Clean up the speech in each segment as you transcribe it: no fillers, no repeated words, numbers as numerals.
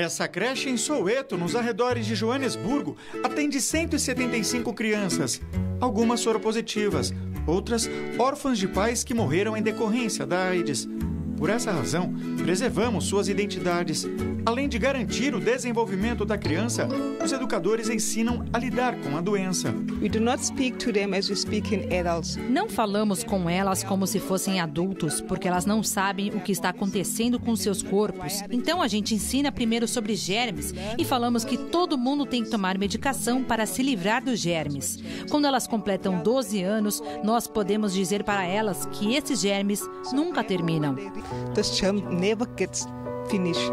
Essa creche em Soweto, nos arredores de Joanesburgo, atende 175 crianças. Algumas soropositivas, outras órfãs de pais que morreram em decorrência da AIDS. Por essa razão, preservamos suas identidades. Além de garantir o desenvolvimento da criança, os educadores ensinam a lidar com a doença. We do not speak to them as we speak in adults. Não falamos com elas como se fossem adultos, porque elas não sabem o que está acontecendo com seus corpos. Então a gente ensina primeiro sobre germes e falamos que todo mundo tem que tomar medicação para se livrar dos germes. Quando elas completam 12 anos, nós podemos dizer para elas que esses germes nunca terminam. This germ never gets finished.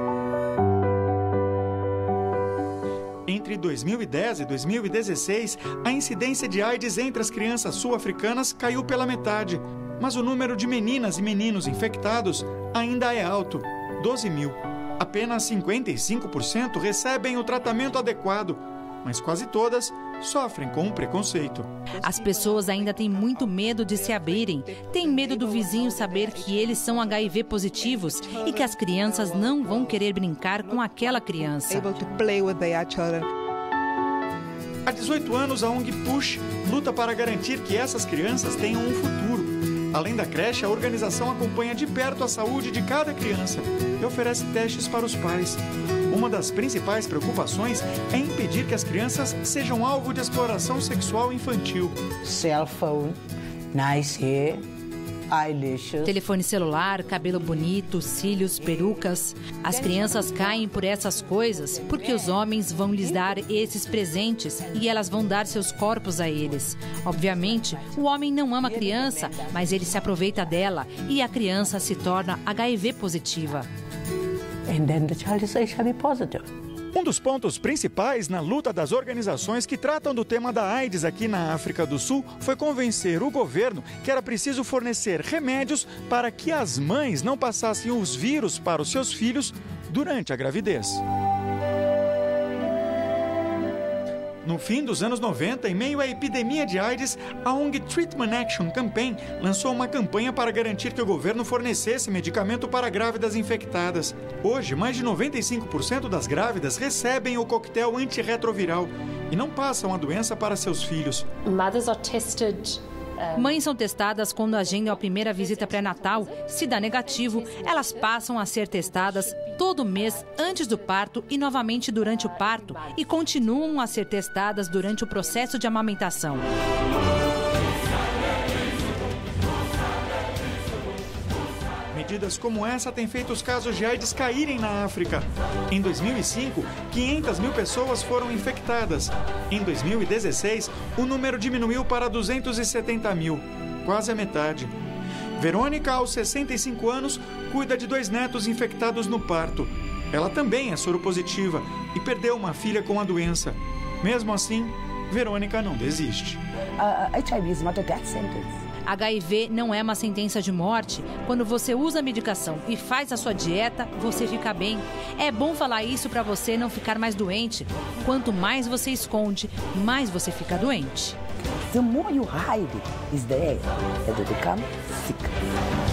Entre 2010 e 2016, a incidência de AIDS entre as crianças sul-africanas caiu pela metade. Mas o número de meninas e meninos infectados ainda é alto, 12 mil. Apenas 55% recebem o tratamento adequado, mas quase todas sofrem com o preconceito. As pessoas ainda têm muito medo de se abrirem. Têm medo do vizinho saber que eles são HIV positivos e que as crianças não vão querer brincar com aquela criança. Able to play with their children. Há 18 anos, a ONG PUSH luta para garantir que essas crianças tenham um futuro. Além da creche, a organização acompanha de perto a saúde de cada criança e oferece testes para os pais. Uma das principais preocupações é impedir que as crianças sejam alvo de exploração sexual infantil. Cell phone, nice hair, eyelashes. Telefone celular, cabelo bonito, cílios, perucas. As crianças caem por essas coisas porque os homens vão lhes dar esses presentes e elas vão dar seus corpos a eles. Obviamente, o homem não ama a criança, mas ele se aproveita dela e a criança se torna HIV positiva. And then the child is HIV positive. Um dos pontos principais na luta das organizações que tratam do tema da AIDS aqui na África do Sul foi convencer o governo que era preciso fornecer remédios para que as mães não passassem os vírus para os seus filhos durante a gravidez. No fim dos anos 90, em meio à epidemia de AIDS, a ONG Treatment Action Campaign lançou uma campanha para garantir que o governo fornecesse medicamento para grávidas infectadas. Hoje, mais de 95% das grávidas recebem o coquetel antirretroviral e não passam a doença para seus filhos. Mothers are tested. Mães são testadas quando agendam a primeira visita pré-natal. Se dá negativo, elas passam a ser testadas todo mês antes do parto e novamente durante o parto e continuam a ser testadas durante o processo de amamentação. Medidas como essa têm feito os casos de AIDS caírem na África. Em 2005, 500 mil pessoas foram infectadas. Em 2016, o número diminuiu para 270 mil, quase a metade. Verônica, aos 65 anos, cuida de 2 netos infectados no parto. Ela também é soropositiva e perdeu uma filha com a doença. Mesmo assim, Verônica não desiste. HIV is not a death sentence. HIV não é uma sentença de morte. Quando você usa a medicação e faz a sua dieta, você fica bem. É bom falar isso para você não ficar mais doente. Quanto mais você esconde, mais você fica doente. The more you hide it is there that you become sick.